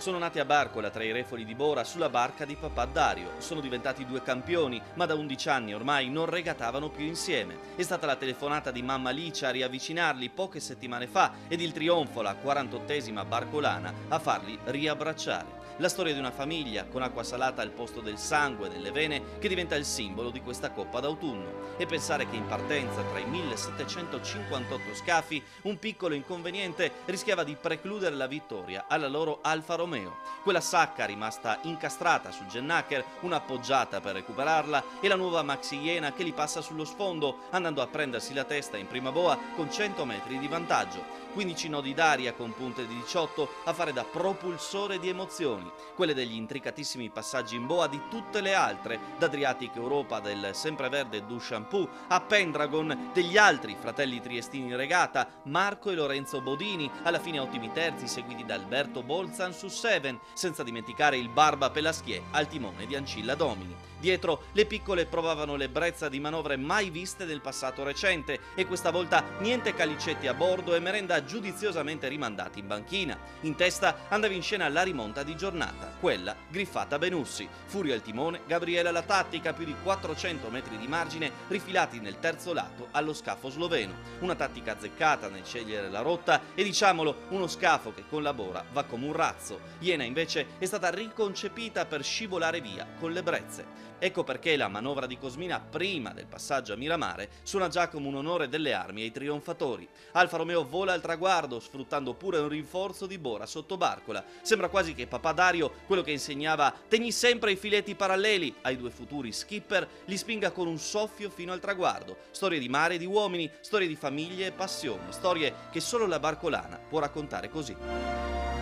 Sono nati a Barcola tra i refoli di Bora sulla barca di papà Dario. Sono diventati due campioni, ma da 11 anni ormai non regatavano più insieme. È stata la telefonata di mamma Licia a riavvicinarli poche settimane fa ed il trionfo, la 48esima barcolana, a farli riabbracciare. La storia di una famiglia con acqua salata al posto del sangue nelle vene che diventa il simbolo di questa Coppa d'autunno. E pensare che in partenza tra i 1758 scafi un piccolo inconveniente rischiava di precludere la vittoria alla loro Alfa Romeo. Quella sacca rimasta incastrata sul gennaker, una appoggiata per recuperarla e la nuova Maxi Iena che li passa sullo sfondo andando a prendersi la testa in prima boa con 100 metri di vantaggio. 15 nodi d'aria con punte di 18 a fare da propulsore di emozioni, quelle degli intricatissimi passaggi in boa di tutte le altre, da Adriatic Europa del sempreverde Duchampou a Pendragon degli altri fratelli triestini in regata, Marco e Lorenzo Bodini, alla fine ottimi terzi seguiti da Alberto Bolzan su Seven, senza dimenticare il Barba Pelaschier al timone di Ancilla Domini. Dietro le piccole provavano l'ebbrezza di manovre mai viste nel passato recente e questa volta niente calicetti a bordo e merenda giudiziosamente rimandati in banchina. In testa andava in scena la rimonta di giornata, quella griffata Benussi. Furio al timone, Gabriele alla tattica, più di 400 metri di margine rifilati nel terzo lato allo scafo sloveno. Una tattica azzeccata nel scegliere la rotta e, diciamolo, uno scafo che con la Bora va come un razzo. Iena invece è stata riconcepita per scivolare via con le brezze. Ecco perché la manovra di Cosmina prima del passaggio a Miramare suona già come un onore delle armi ai trionfatori. Alfa Romeo vola al traguardo sfruttando pure un rinforzo di Bora sotto Barcola. Sembra quasi che papà Dario, quello che insegnava "tegni sempre i filetti paralleli" ai due futuri skipper, li spinga con un soffio fino al traguardo. Storie di mare e di uomini, storie di famiglie e passioni, storie che solo la barcolana può raccontare così.